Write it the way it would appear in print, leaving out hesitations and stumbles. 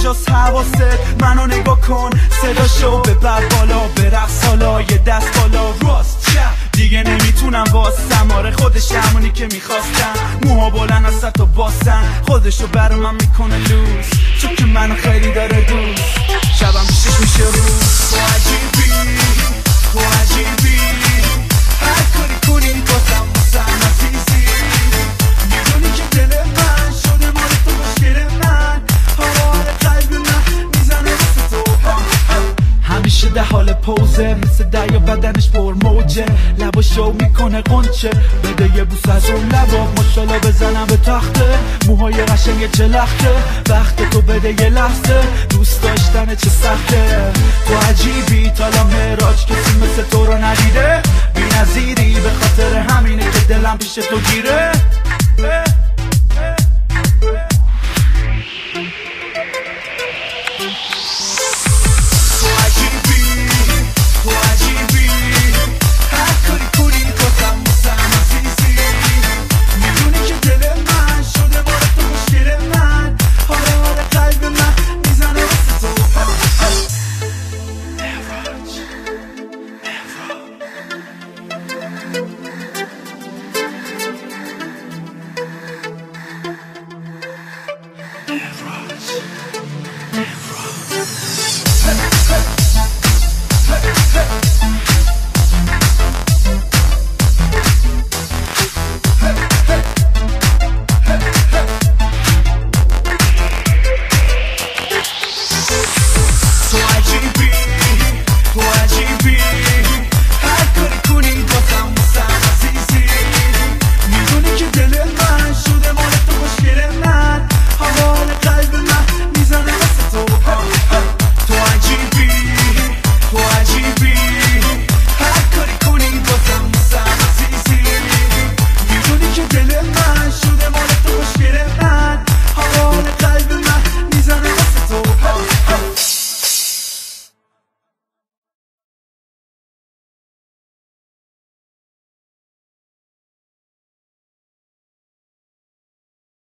کجاست حواست؟ منو نگاه کن، صداشو ببر بالا، برقص حالا یه دست بالا راست چپ. دیگه نمیتونم واسم، آره خودش همونی که میخواستم. موها بلند از سر تا باسن، خودشو بر من میکنه لوز، چون که منو خیلی داره دوست. شبم پیشش میشه روز. تو عجیبی، تو عجیبی، هر کاری کنی بازم واسم عزیزی. میدونی که دل من شده مال تو، مشکل من حال قلب من میزنه واسه تو. همیشه در حال پوزه، مثل دریا بدنش پر موجه، لباشو میکنه قنچه. بده یه بوس از اون لبا، ماشالله بزنم به تخته. موهای قشنگ چه لخته، وقت تو بده یه لحظه. دوست داشتن چه سخته. تو عجیبی، تالا مراج کسی مثل تو رو ندیده. بی نظیری، به خاطر همینه که دلم پیش تو گیره.